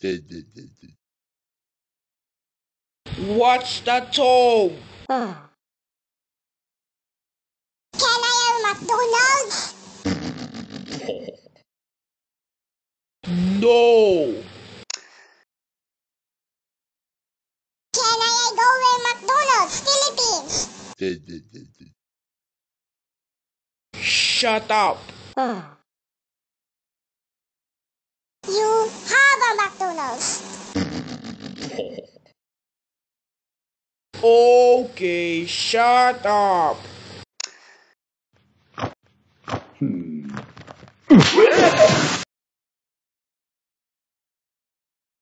What's that tone? Can I have McDonald's? No. Can I go with McDonald's Philippines? Shut up. You have a McDonald's. Okay, shut up.